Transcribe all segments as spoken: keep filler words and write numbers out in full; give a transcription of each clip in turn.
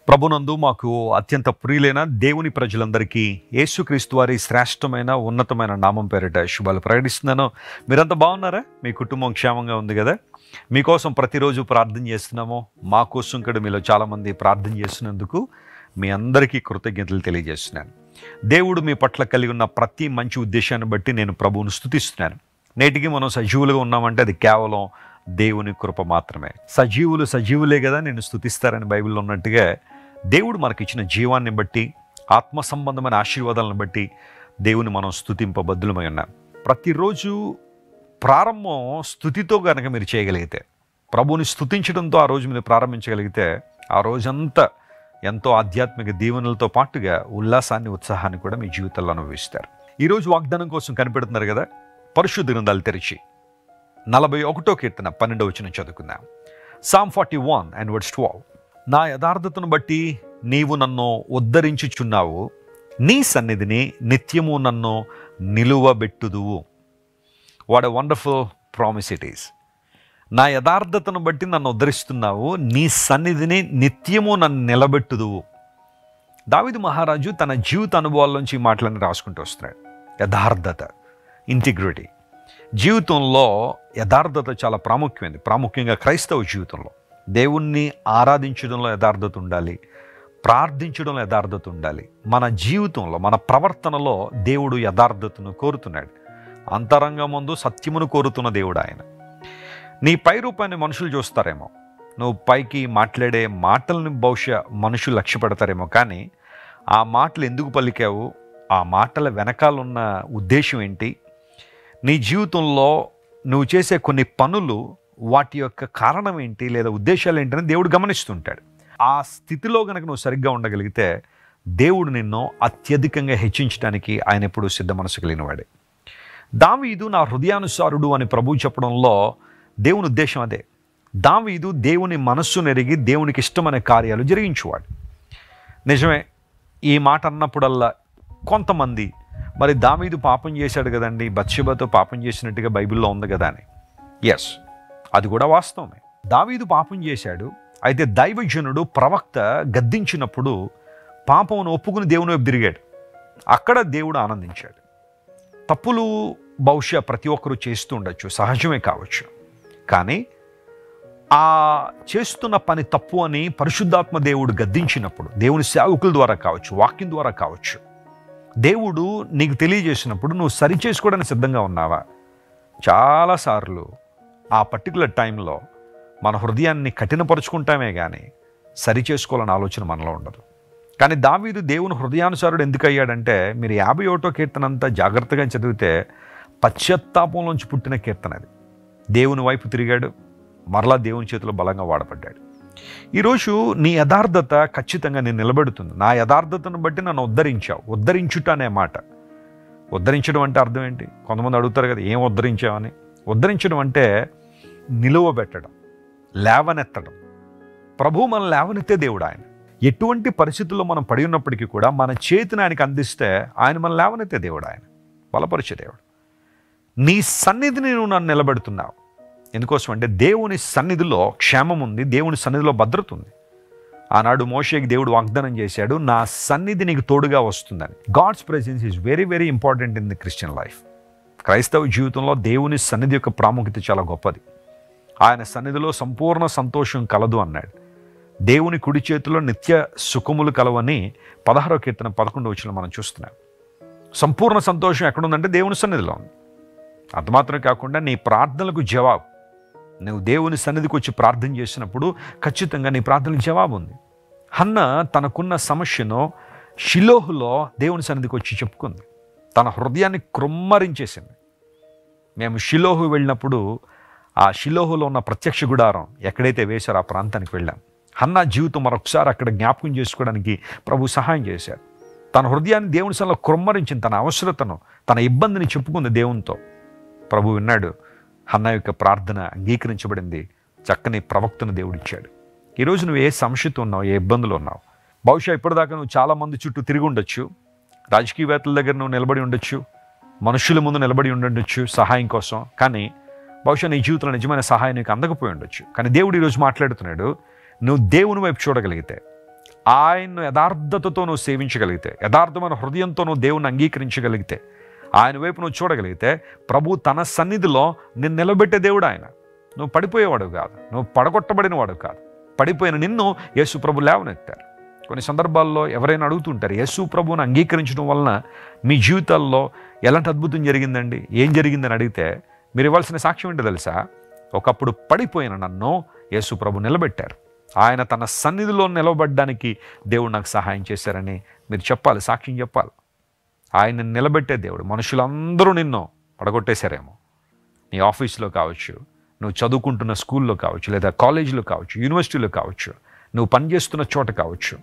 ప్రభునందు మాకు అత్యంత ప్రియులైన దేవుని ప్రజలందరికీ యేసుక్రీస్తు వారి శ్రేష్టమైన ఉన్నతమైన నామం పేరిట శుభాలు ప్రకటిస్తున్నాను. మీరంతా బాగున్నారా? మీ కుటుంబం క్షేమంగా ఉంది కదా? మీకోసం ప్రతిరోజు ప్రార్థన చేస్తున్నాము. మా కోసం కూడా మీలో చాలామంది ప్రార్థన చేస్తున్నందుకు మీ అందరికీ కృతజ్ఞతలు తెలియజేస్తున్నాను. దేవుడు మీ పట్ల కలిగి ఉన్న ప్రతి మంచి ఉద్దేశాన్ని బట్టి నేను ప్రభువును స్తుతిస్తున్నాను. నేటికి మనం సజీవులుగా ఉన్నామంటే అది కేవలం దేవుని కృప మాత్రమే. సజీవులు సజీవులే కదా నేను స్తుతిస్తారని బైబిల్లో ఉన్నట్టుగా దేవుడు మనకిచ్చిన జీవాన్ని బట్టి, ఆత్మ సంబంధమైన ఆశీర్వాదాలను బట్టి దేవుని మనం స్తుతింపబద్దులమై ఉన్నాం. ప్రతిరోజు ప్రారంభం స్తుతితో కనుక మీరు చేయగలిగితే, ప్రభువుని స్తుతించడంతో ఆ రోజు మీరు ప్రారంభించగలిగితే, ఆ రోజంతా ఎంతో ఆధ్యాత్మిక దీవెనలతో పాటుగా ఉల్లాసాన్ని, ఉత్సాహాన్ని కూడా మీ జీవితంలో అనుభవిస్తారు. ఈరోజు వాగ్దానం కోసం కనిపెడుతున్నారు కదా, పరిశుద్ధ గ్రంథాలు తెరిచి నలభై ఒకటో కీర్తన పన్నెండవ వచనం చదువుకుందాం. Psalm forty one and words twelve. నా యథార్థతను బట్టి నీవు నన్ను ఉద్ధరించుచున్నావు, నీ సన్నిధిని నిత్యము నన్ను నిలువబెట్టుదువు. What a wonderful promise it is. నా యథార్థతను బట్టి నన్ను ఉద్ధరిస్తున్నావు, నీ సన్నిధిని నిత్యము నన్ను నిలబెట్టుదువు. దావీదు మహారాజు తన జీవిత అనుభవాల్లోంచి ఈ మాటలను రాసుకుంటూ వస్తున్నాడు. యథార్థత, ఇంటిగ్రిటీ. జీవితంలో యథార్థత చాలా ప్రాముఖ్యమైనది. ప్రాముఖ్యంగా క్రైస్తవ జీవితంలో దేవుణ్ణి ఆరాధించడంలో యథార్థత ఉండాలి, ప్రార్థించడంలో యథార్థత ఉండాలి. మన జీవితంలో, మన ప్రవర్తనలో దేవుడు యథార్థతను కోరుతున్నాడు. అంతరంగమందు సత్యమును కోరుతున్న దేవుడు ఆయన. నీ పై రూపాన్ని మనుషులు చూస్తారేమో, నువ్వు పైకి మాట్లాడే మాటలను బహుశా మనుషులు లక్ష్య పెడతారేమో, కానీ ఆ మాటలు ఎందుకు పలికావు, ఆ మాటల వెనకాలన్న ఉద్దేశం ఏంటి, నీ జీవితంలో నువ్వు చేసే కొన్ని పనులు వాటి యొక్క కారణం ఏంటి లేదా ఉద్దేశాలు ఏంటని దేవుడు గమనిస్తుంటాడు. ఆ స్థితిలో కనుక నువ్వు సరిగ్గా ఉండగలిగితే దేవుడు నిన్ను అత్యధికంగా హెచ్చించడానికి ఆయన ఎప్పుడూ సిద్ధ మనసు కలిగినవాడే. దావీదు నా హృదయానుసారుడు అని ప్రభువు చెప్పడంలో దేవుని ఉద్దేశం అదే. దావీదు దేవుని మనస్సును ఎరిగి దేవునికి ఇష్టమైన కార్యాలు జరిగించేవాడు. నిజమే, ఈ మాట అన్నప్పుడల్లా కొంతమంది మరి దావీదు పాపం చేశాడు కదండి, బత్షెబతో పాపం చేసినట్టుగా బైబిల్లో ఉంది కదా అని. ఎస్, అది కూడా వాస్తవమే. దావీదు పాపం చేశాడు. అయితే దైవజనుడు ప్రవక్త గద్దించినప్పుడు పాపమును ఒప్పుకుని దేవుని వైపు తిరిగాడు. అక్కడ దేవుడు ఆనందించాడు. తప్పులు బహుశా ప్రతి ఒక్కరూ చేస్తూ ఉండొచ్చు, సహజమే కావచ్చు. కానీ ఆ చేస్తున్న పని తప్పు అని పరిశుద్ధాత్మ దేవుడు గద్దించినప్పుడు, దేవుని సేవకుల ద్వారా కావచ్చు, వాక్యం ద్వారా కావచ్చు, దేవుడు నీకు తెలియజేసినప్పుడు నువ్వు సరి చేసుకోవడానికి సిద్ధంగా ఉన్నావా? చాలాసార్లు ఆ పర్టికులర్ టైంలో మన హృదయాన్ని కఠినపరుచుకుంటామే కానీ సరి చేసుకోవాలని ఆలోచన మనలో ఉండదు. కానీ దావీదు దేవుని హృదయానుసారుడు ఎందుకు అయ్యాడంటే, మీరు యాభై ఒకటో కీర్తన అంతా జాగ్రత్తగా చదివితే పశ్చాత్తాపంలోంచి పుట్టిన కీర్తన అది. దేవుని వైపు తిరిగాడు, మరలా దేవుని చేతిలో బలంగా వాడబడ్డాడు. ఈరోజు నీ యథార్థత ఖచ్చితంగా నేను నిలబెడుతుంది. నా యథార్థతను బట్టి నన్ను ఉద్ధరించావు. ఉద్ధరించుట అనే మాట, ఉద్ధరించడం అంటే అర్థం ఏంటి? కొంతమంది అడుగుతారు కదా, ఏం ఉద్ధరించావని. ఉద్ధరించడం అంటే నిలువబెట్టడం, లేవనెత్తడం. ప్రభువు మనం లేవనెత్తే దేవుడు ఆయన. ఎటువంటి పరిస్థితుల్లో మనం పడి ఉన్నప్పటికీ కూడా మన చేతిని ఆయనకు అందిస్తే ఆయన మనం లేవనెత్తే దేవుడు ఆయన, బలపరిచే దేవుడు. నీ సన్నిధిని నువ్వు నన్ను నిలబెడుతున్నావు. ఎందుకోసం అంటే దేవుని సన్నిధిలో క్షేమం ఉంది, దేవుని సన్నిధిలో భద్రత ఉంది. ఆనాడు మోషేకి దేవుడు వాగ్దానం చేశాడు, నా సన్నిధి నీకు తోడుగా వస్తుందని. God's presence is very very important in the Christian life. క్రైస్తవ జీవితంలో దేవుని సన్నిధి యొక్క ప్రాముఖ్యత చాలా గొప్పది. ఆయన సన్నిధిలో సంపూర్ణ సంతోషం కలదు అన్నాడు. దేవుని కుడి చేతిలో నిత్య సుఖములు కలవని పదహారో కీర్తన పదకొండు వచనంలో మనం చూస్తున్నాం. సంపూర్ణ సంతోషం ఎక్కడుందంటే దేవుని సన్నిధిలో ఉంది. అంత మాత్రం కాకుండా నీ ప్రార్థనలకు జవాబు, నువ్వు దేవుని సన్నిధికి వచ్చి ప్రార్థన చేసినప్పుడు ఖచ్చితంగా నీ ప్రార్థనకు జవాబు ఉంది. హన్న తనకున్న సమస్యను షిలోహులో దేవుని సన్నిధికి వచ్చి చెప్పుకుంది. తన హృదయాన్ని క్రొమ్మరించేసింది. మేము షిలోహు వెళ్ళినప్పుడు ఆ షిలోహులో ఉన్న ప్రత్యక్ష గుడారం ఎక్కడైతే వేశారో ఆ ప్రాంతానికి వెళ్ళాం. హన్న జీవితం మరొకసారి అక్కడ జ్ఞాపకం చేసుకోవడానికి ప్రభు సహాయం చేశారు. తన హృదయాన్ని దేవుని సన్నిధిలో క్రొమ్మరించింది. తన అవసరతను, తన ఇబ్బందిని చెప్పుకుంది దేవునితో. ప్రభు విన్నాడు. హన్న యొక్క ప్రార్థన అంగీకరించబడింది. చక్కని ప్రవక్తను దేవుడిచ్చాడు. ఈరోజు నువ్వు ఏ సమస్యతో ఉన్నావు, ఏ ఇబ్బందులు ఉన్నావు? బహుశా ఇప్పటిదాకా నువ్వు చాలామంది చుట్టూ తిరిగి ఉండొచ్చు, రాజకీయవేత్తల దగ్గర నువ్వు నిలబడి ఉండొచ్చు, మనుషుల ముందు నిలబడి ఉండొచ్చు సహాయం కోసం. కానీ బహుశా నీ జీవితంలో నిజమైన సహాయం నీకు అందకపోయి ఉండొచ్చు. కానీ దేవుడు ఈరోజు మాట్లాడుతున్నాడు, నువ్వు దేవుని వైపు చూడగలిగితే, ఆయన్ను యథార్థతతో నువ్వు సేవించగలిగితే, యథార్థమైన హృదయంతో నువ్వు దేవుణ్ణి అంగీకరించగలిగితే, ఆయన వైపు నువ్వు చూడగలిగితే, ప్రభు తన సన్నిధిలో నిన్ను నిలబెట్టే దేవుడు ఆయన. నువ్వు పడిపోయేవాడు కాదు, నువ్వు పడగొట్టబడిన వాడు కాదు. పడిపోయిన నిన్ను యేసు ప్రభు లేవనెత్తారు. కొన్ని సందర్భాల్లో ఎవరైనా అడుగుతుంటారు, యేసు ప్రభువుని అంగీకరించడం వలన మీ జీవితాల్లో ఎలాంటి అద్భుతం జరిగిందండి, ఏం జరిగిందని అడిగితే మీరు ఇవ్వాల్సిన సాక్ష్యం ఏంటో తెలుసా? ఒకప్పుడు పడిపోయిన నన్ను యేసు ప్రభు నిలబెట్టారు. ఆయన తన సన్నిధిలో నిలబడడానికి దేవుడు నాకు సహాయం చేశారని మీరు చెప్పాలి, సాక్ష్యం చెప్పాలి. ఆయన నిలబెట్టే దేవుడు. మనుషులందరూ నిన్ను పడగొట్టేశారేమో, నీ ఆఫీస్లో కావచ్చు, నువ్వు చదువుకుంటున్న స్కూల్లో కావచ్చు, లేదా కాలేజీలో కావచ్చు, యూనివర్సిటీలో కావచ్చు, నువ్వు పనిచేస్తున్న చోట కావచ్చు,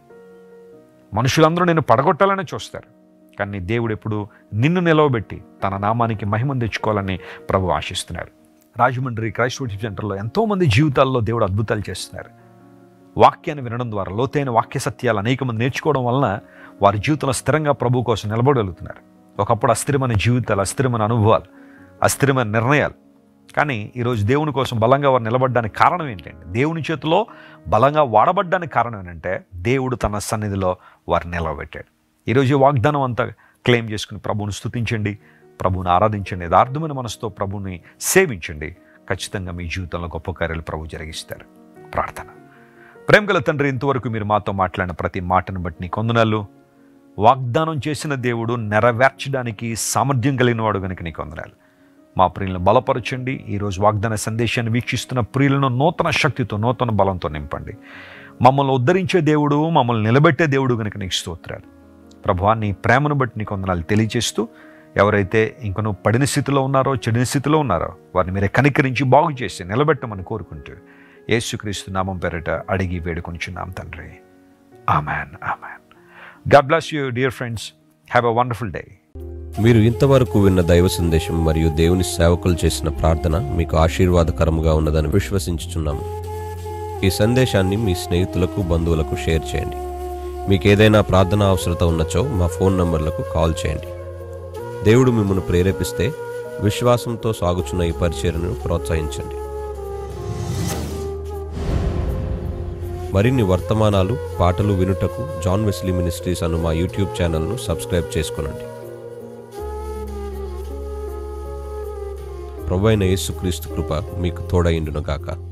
మనుషులందరూ నిన్ను పడగొట్టాలని చూస్తారు. కానీ దేవుడు ఎప్పుడు నిన్ను నిలవబెట్టి తన నామానికి మహిమను తెచ్చుకోవాలని ప్రభు ఆశిస్తున్నారు. రాజమండ్రి క్రైస్ట్ వర్షిప్ సెంటర్లో ఎంతోమంది జీవితాల్లో దేవుడు అద్భుతాలు చేస్తున్నారు. వాక్యాన్ని వినడం ద్వారా, లోతైన వాక్య సత్యాలు అనేక మంది నేర్చుకోవడం వలన వారి జీవితంలో స్థిరంగా ప్రభు కోసం నిలబడగలుగుతున్నారు. ఒకప్పుడు అస్థిరమైన జీవితాలు, అస్థిరమైన అనుభవాలు, అస్థిరమైన నిర్ణయాలు. కానీ ఈరోజు దేవుని కోసం బలంగా వారు నిలబడడానికి కారణం ఏంటంటే, దేవుని చేతిలో బలంగా వాడబడ్డానికి కారణం ఏంటంటే, దేవుడు తన సన్నిధిలో వారిని నిలబెట్టాడు. ఈరోజు ఈ వాగ్దానం అంతా క్లెయిమ్ చేసుకుని ప్రభువుని స్తుతించండి, ప్రభువుని ఆరాధించండి, యథార్థమైన మనసుతో ప్రభువుని సేవించండి. ఖచ్చితంగా మీ జీవితంలో గొప్ప కార్యాలు ప్రభు జరిగిస్తారు. ప్రార్థన. ప్రేమగల తండ్రి, ఇంతవరకు మీరు మాతో మాట్లాడిన ప్రతి మాటను బట్టి నీ కొందనాలు. వాగ్దానం చేసిన దేవుడు నెరవేర్చడానికి సామర్థ్యం కలిగిన వాడు కనుక నీ కొందనాలు. మా ప్రియులను బలపరచండి. ఈరోజు వాగ్దాన సందేశాన్ని వీక్షిస్తున్న ప్రియులను నూతన శక్తితో, నూతన బలంతో నింపండి. మమ్మల్ని ఉద్ధరించే దేవుడు, మమ్మల్ని నిలబెట్టే దేవుడు కనుక నీకు స్తోత్రాలు. ప్రభువా, నీ ప్రేమను బట్టి నీ కొందనాలు తెలియజేస్తూ, ఎవరైతే ఇంకనూ పడిన స్థితిలో ఉన్నారో, చెడిన స్థితిలో ఉన్నారో వారిని మీరే కనికరించి బాగు చేసి నిలబెట్టమని కోరుకుంటూ యేసుక్రీస్తు నామం పేరిట అడిగి వేడుకొంచున్నాం తండ్రి. Amen, amen. God bless you dear friends. Have a wonderful day. మీరు ఇంతవరకు విన్న దైవ సందేశం మరియు దేవుని సేవకులు చేసిన ప్రార్థన మీకు ఆశీర్వాదకరముగా ఉన్నదని విశ్వసించుచున్నాము. ఈ సందేశాన్ని మీ స్నేహితులకు, బంధువులకు షేర్ చేయండి. మీకు ఏదైనా ప్రార్థన అవసరత ఉన్నచో మా ఫోన్ నంబర్లకు కాల్ చేయండి. దేవుడు మిమ్మల్ని ప్రేరేపిస్తే విశ్వాసంతో సాగుచున్న ఈ పరిచర్యను ప్రోత్సహించండి. మరిన్ని వర్తమానాలు, పాటలు వినుటకు జాన్ వెస్లీ మినిస్ట్రీస్ అను మా యూట్యూబ్ ఛానల్ను సబ్స్క్రైబ్ చేసుకొనండి. ప్రభువైన యేసుక్రీస్తు కృప మీకు తోడైండును గాక.